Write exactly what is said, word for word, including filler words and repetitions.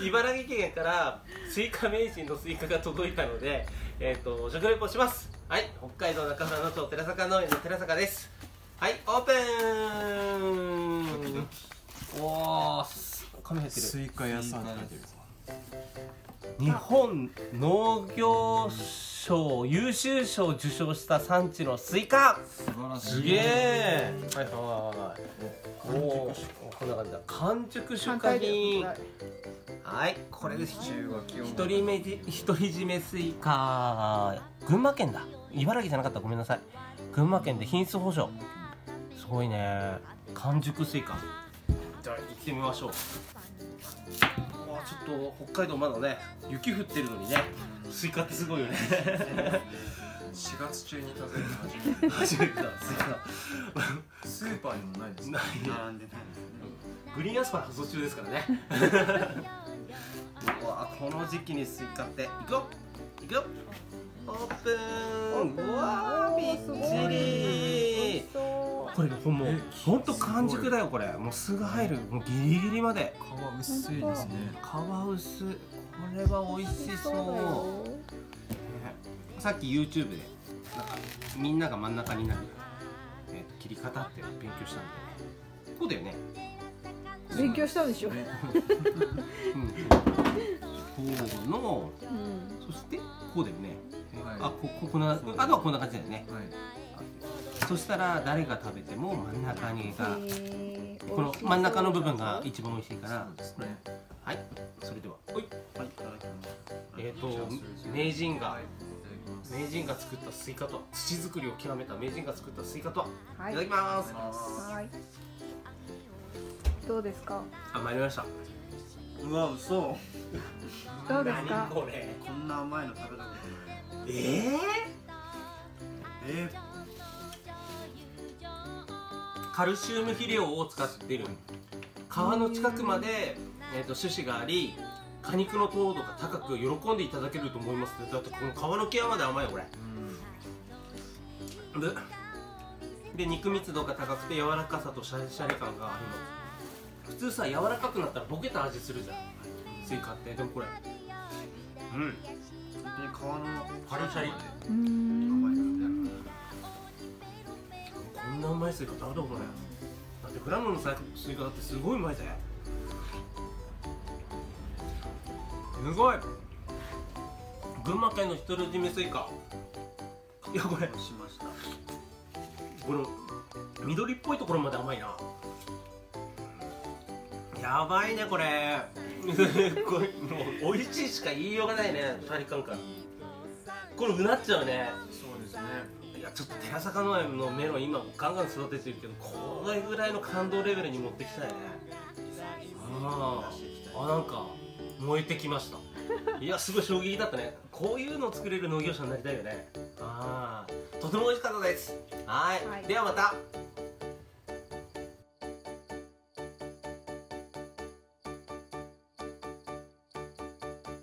茨城県からスイカ名人のスイカが届いたので、えー、と食レポします。はい、北海道中村の町寺坂農園の寺坂です。はい、オープン。おー、紙入ってる。 スイカ屋さんって書いてる。 日本農業賞優秀賞を受賞した産地のスイカ。 素晴らしい。 すげえ。はいはいはい。おお、こんな感じだ。完熟出荷品。はい、これです。一人目じ独り占めスイカ。群馬県だ。茨城じゃなかったらごめんなさい。群馬県で品質保証。すごいね。完熟スイカ。じゃあ行ってみましょう。ちょっと北海道まだね雪降ってるのにね、スイカってすごいよね。 しがつ中に食べるの初めて。 初めてだスイカ。 スーパーにもないです。 ない。 並んでないですね。 グリーンアスパラ発送中ですからね。うわ、この時期にスイカっていくよいくよ。オープン。うわー、びっちり。これほんもうほんと完熟だよ。これもう巣が入る、もうギリギリまで皮薄いですね。 皮薄。これは美味しそう。さっき YouTube でなんかみんなが真ん中になる、えー、切り方って勉強したんで、こうだよね。 勉強したんでしょ。うん、 こうの、うん、そしてこうだよね。はい、あ、こここんな、あとはこんな感じだよね。はい、そしたら誰が食べても真ん中にがこの真ん中の部分が一番美味しいから。はい、それではおい、はい、えっと名人が名人が作ったスイカとは、土作りを極めた名人が作ったスイカとは、はい、いただきます。 はい、どうですか。 あ、参りました。 うわ、嘘。 どうですか。 これこんな甘いの食べたことない。 えー、 えーカルシウム肥料を使っている。皮の近くまで、えー、と種子があり、果肉の糖度が高く喜んでいただけると思います。だってこの皮の際まで甘いよこれ。うん、で, で肉密度が高くて柔らかさとシャリシャリ感があります。普通さ、柔らかくなったらボケた味するじゃんスイカって。でもこれ、うん、 本当に皮のパリシャリ。 うーん、 こんなうまいスイカ食べたことない。だってフラムのスイカだってすごいうまいぜ。すごい。群馬県の独り占めスイカ。いや、これしました。 この緑っぽいところまで甘いな。やばいねこれ。これもう美味しいしか言いようがないね。シャリ感からこれうなっちゃうね。 そうですね。 いや、ちょっと寺坂農園のメロン今ガンガン育ててるけど、これぐらいの感動レベルに持ってきたいね。ああ、なんか燃えてきました。いや、すごい衝撃だったね。こういうのを作れる農業者になりたいよね。ああ、とても美味しかったです。はい、はい、ではまた。